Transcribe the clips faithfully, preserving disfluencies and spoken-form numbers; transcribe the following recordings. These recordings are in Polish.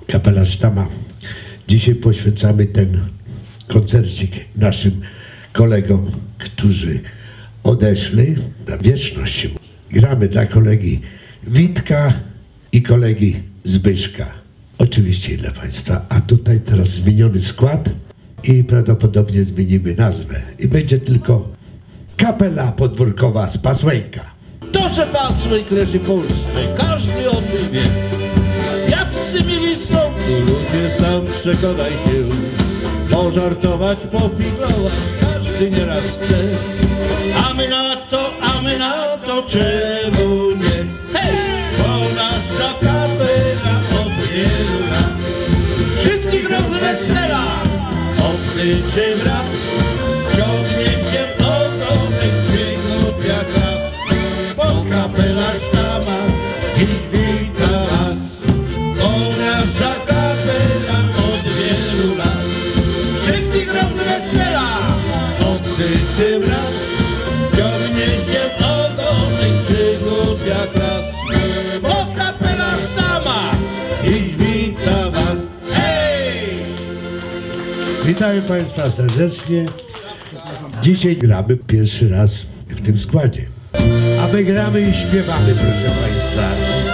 kapela Sztama. Dzisiaj poświęcamy ten koncercik naszym kolegom, którzy odeszli na wieczność. Gramy dla kolegi Witka i kolegi Zbyszka. Oczywiście dla Państwa. A tutaj teraz zmieniony skład i prawdopodobnie zmienimy nazwę. I będzie tylko kapela podwórkowa z Pasłejka. To, że Pasłejk leży w Polsce, każdy o tym wie. Jacy mili są tu ludzie, sam przekonaj się. Pożartować, popiglować, każdy nieraz chce. A my na to, a my na to, czemu nie? Hej! Bo nasza kapela od wielu lat wszystkich rozwesela, obcy czy brat, ciągnie się ogonek dźwięku jak raz. Bo kapela Sztama dziś wita was, bo nasza kapela od wielu lat wszystkich rozwesela, obcy czy brat, ciągnie się ogonek dźwięku jak raz. Bo kapela Sztama dziś wita was. Hej! Witamy Państwa serdecznie. Dzisiaj gramy pierwszy raz w tym składzie. A my gramy i śpiewamy, proszę Państwa.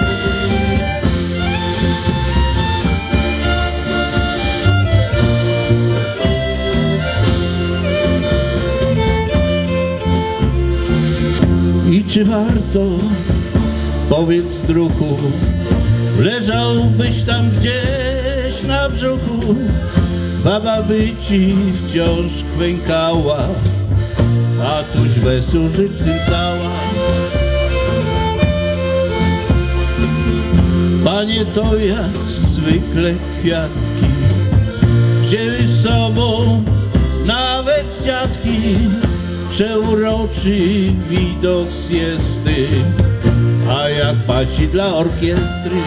I czy warto, powiedz druhu, leżałbyś tam gdzieś na brzuchu, baba by ci wciąż kwękała, a tuś bez użyć tym cała. Panie, to jak zwykle kwiatki wzięły z sobą nawet dziadki, przeuroczy widok siesty, a jak pasi dla orkiestry.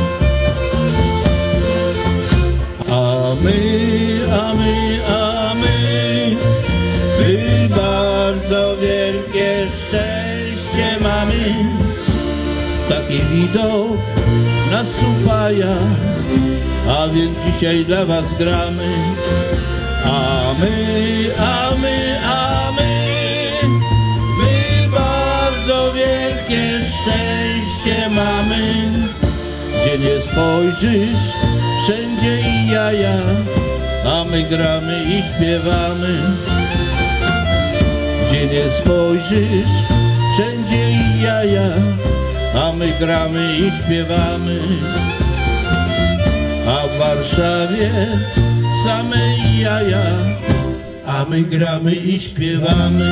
A my, a my, a my, my bardzo wielkie szczęście mamy. Taki widok nas upaja, a więc dzisiaj dla was gramy. A my, a my, a my, my bardzo wielkie szczęście mamy. Gdzie nie spojrzysz, wszędzie i jaja, a my gramy i śpiewamy. Gdzie nie spojrzysz, wszędzie i jaja, a my gramy i śpiewamy. A w Warszawie same jaja, a my gramy i śpiewamy.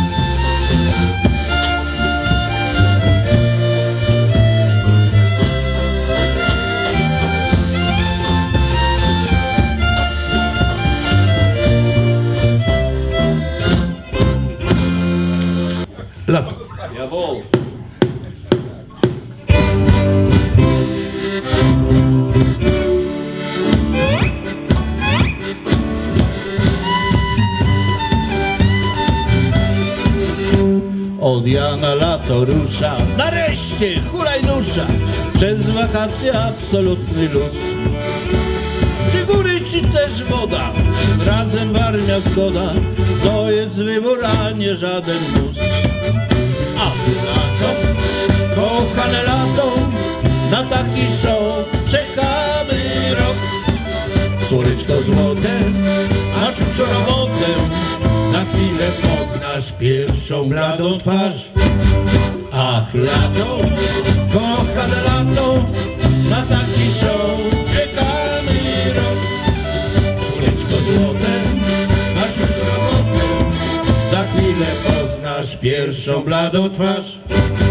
Lato. Jawohl. Od Jana lato rusza, nareszcie hulajnusza, przez wakacje absolutny luz. Czy góry, czy też woda, razem Warmia zgoda, to jest wybór, a nie żaden mus. A lato, kochane lato, na taki szok czekamy rok. Słoneczko złote, masz już robotę, za chwilę poznasz pierwszą bladą twarz. Ach lato, kochane lato, na taki szok czekamy rok. Słoneczko złote, masz już robotę, za chwilę poznasz pierwszą bladą twarz.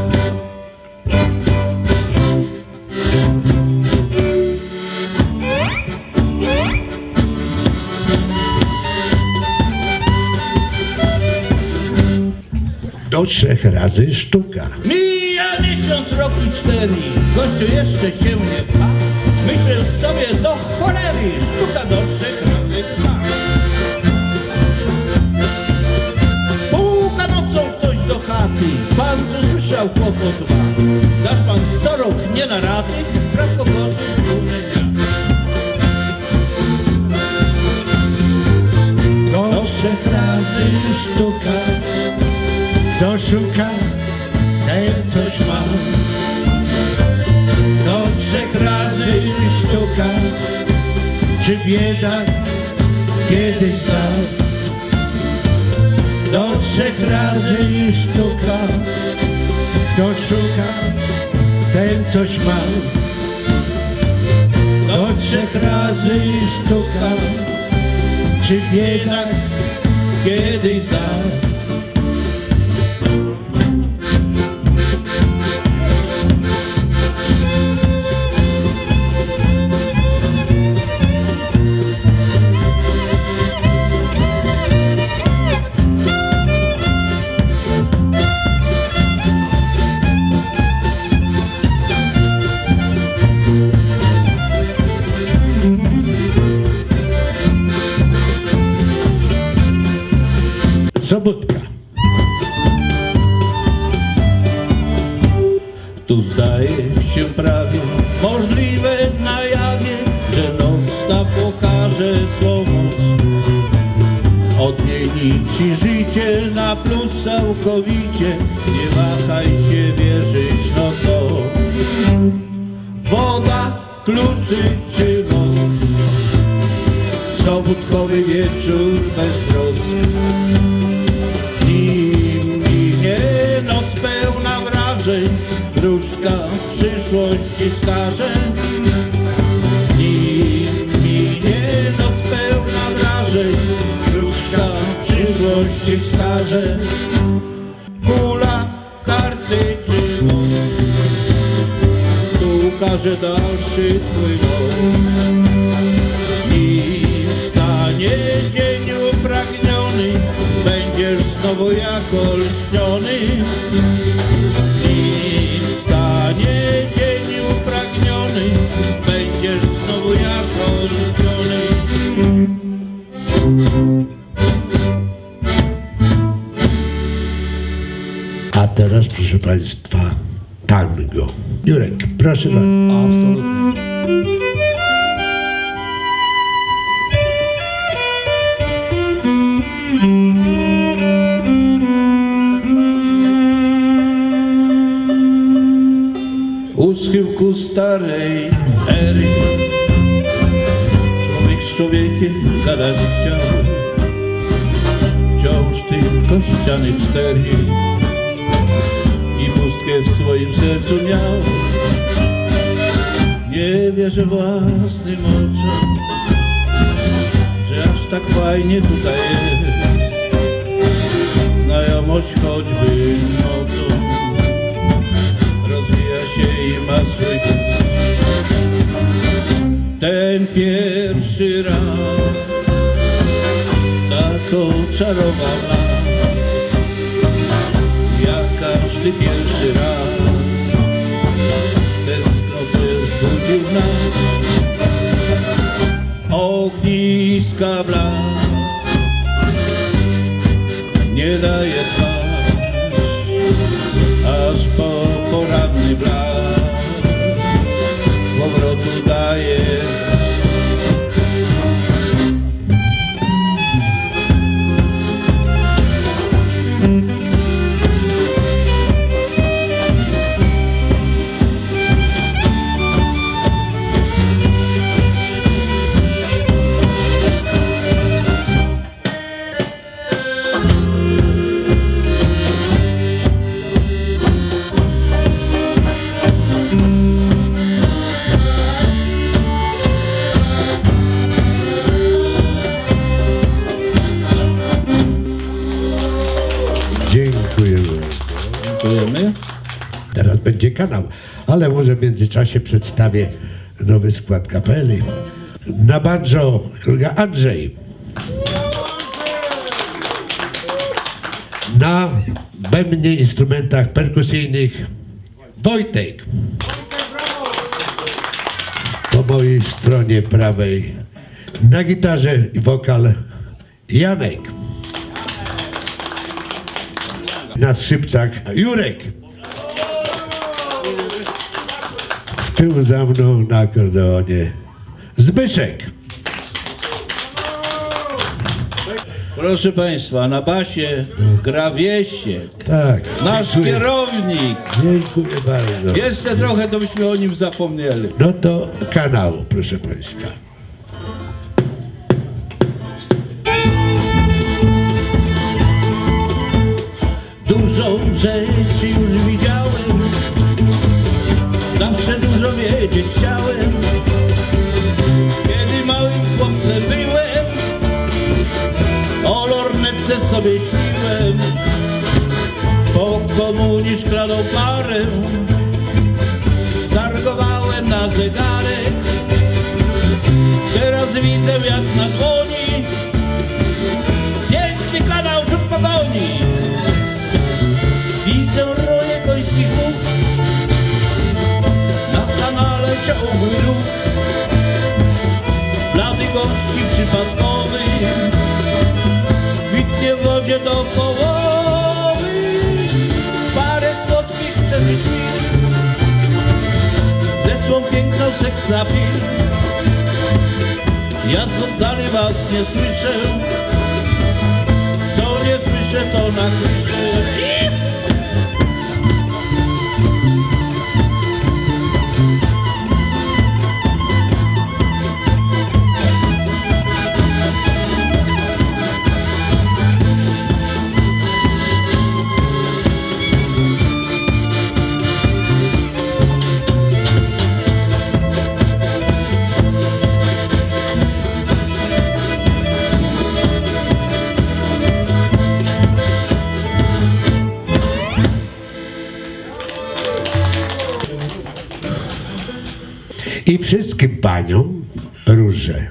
Do trzech razy sztuka. Mija miesiąc, rok i cztery, gościu jeszcze się nie pcha. Myślę sobie do cholery, sztuka do trzech razy trwa. Puka nocą ktoś do chaty, pan tu słyszał kłopot ma. Dasz pan co rok nie na raty, praw pogodny, sztuka. Kto szuka, ten coś ma. Do trzech razy sztuka, czy biedak kiedyś znał. Do trzech razy sztuka, kto szuka, ten coś ma. Do trzech razy sztuka, czy biedak kiedyś znał. Sobótka. Tu zdaje się prawie możliwe na jawie, że noc ta pokaże swą moc. Odmieni ci życie na plus całkowicie, nie wahaj się wierzyć nocą. Woda, kluczy czy most, sobótkowy wieczór bez trosk. Wróżka przyszłości skaże. Nim minie noc pełna wrażeń, wróżka przyszłości wskaże. Kula, karty czy moc, tu ukaże dalszy twój los. Nim stanie dzień upragniony, będziesz znowu jak olśniony. Stanie dzień upragniony, będziesz znowu jak olśniony. A teraz, proszę Państwa, tango. Jurek, proszę bardzo. Absolutnie. U schyłku starej ery człowiek z człowiekiem gadać chciał. Wciąż tylko ściany cztery i pustkę w swoim sercu miał. Nie wierzę własnym oczom, że aż tak fajnie tutaj jest. Znajomość choćby nocą i ma swój gust. Ten pierwszy raz tak oczarował nas, jak każdy pierwszy raz tęsknotę wzbudził w nas. Ogniska blask nie daje spać, aż po poranny blask powrotu daje. Dziękujemy. Teraz będzie kanał, ale może w międzyczasie przedstawię nowy skład kapeli. Na banjo kolega Andrzej. Na bębnie, instrumentach perkusyjnych Wojtek. Po mojej stronie prawej na gitarze i wokal Janek. Na skrzypcach Jurek. Z tyłu za mną na akordeonie Zbyszek. Proszę Państwa, na basie gra Wiesiek, Tak. nasz dziękuję. kierownik. Dziękuję bardzo. Jeszcze trochę to byśmy o nim zapomnieli. No to kanał, proszę Państwa. Dużo rzeczy już widziałem, zawsze dużo wiedzieć chciałem. Kiedy małym chłopcem byłem, o lornetce sobie śniłem. Po komunii szklaną parę zargowałem na zegarek. Teraz widzę jak na dłoni piękny kanał rzut pogoni. Widzę roje końskich łuk, na kanale ciągły ruch. Blady gości przypadkowy kwitnie w wodzie do połowy. Parę słodkich przeżyć mi ze swą piękną seks napil. Ja z oddali was nie słyszę, co nie słyszę to nakryszę. I wszystkim paniom róże.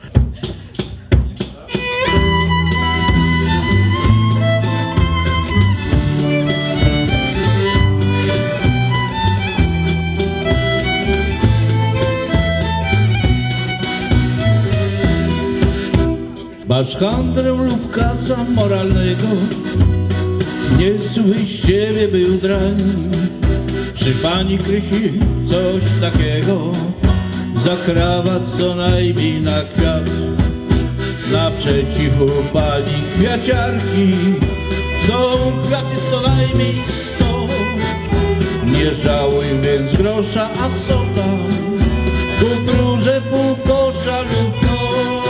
Masz handrę lub kaca moralnego, niezły z ciebie był drań. Przy pani Krysi coś takiego, za krawat co najmniej na kwiat. Naprzeciw u pani kwiaciarki są kwiaty co najmniej sto. Nie żałuj więc grosza, a co tam? Kup róże pół kosza lub no.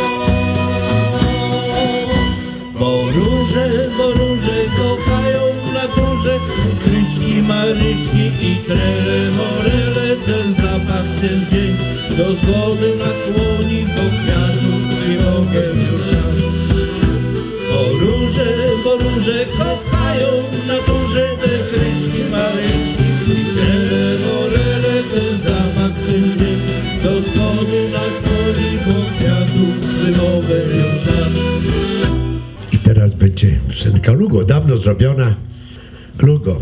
Bo róże, bo róże kochają w naturze, Kryśki, Maryśki i trele, morele. Ten zapach, ten dzień do zgody nakłoni, bo kwiatów nie mogę już raz. Bo róże, bo róże kochają w naturze, te Kryśki, Maryśki i trele, morele. Ten zapach, ten dzień do zgody nakłoni, bo kwiatów nie mogę już raz. Teraz będzie piosenka Lugo, dawno zrobiona. Lugo.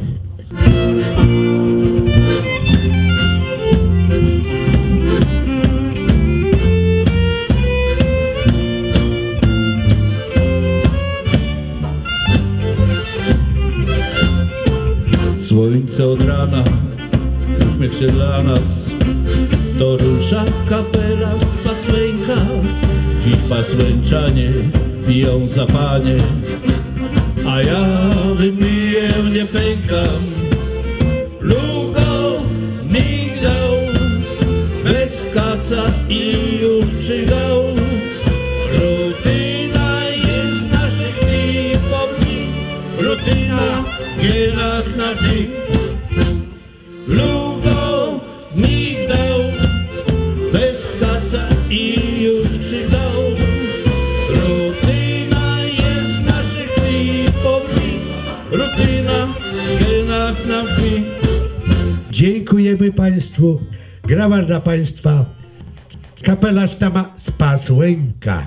Słońce od rana, uśmiech się dla nas, to róża kapela z pasłęka. Dziś pasłęczanie piją za panie, a ja wypiję, nie pękam. Lugo migdał, bez kaca i już przygał. Rutyna jest w naszych dni, popni, rutyna w genach na dni. Lugo migdał, bez kaca i już przygał. Rutyna jest w naszych dni, popni, rutyna w genach na dni. Dziękujemy Państwu. Grała dla Państwa kapela sztama z Pasłęka.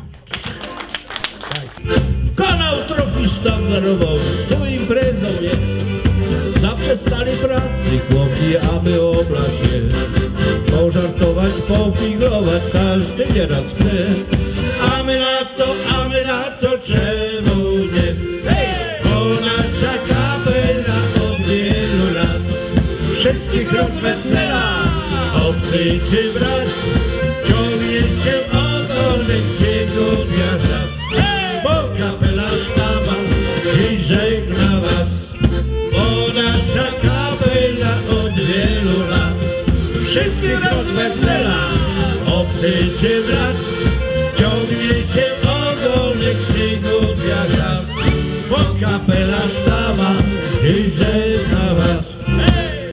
Kanał trofista darował, tu imprezą jest. Zawsze stali pracy chłopcy, aby oblać je. Pożartować, popiglować, każdy nieraz chce. A my na to, a my na to czemu nie? Hej! Bo nasza kapela od wielu lat wszystkich rozwesela, obcy czy brat, ciągnie się ogonem ciego dnia. Bo kapela wszystkich rozwesela. Obcy czy brat ciągnie się ogonek przygód jak raz. Po kapelę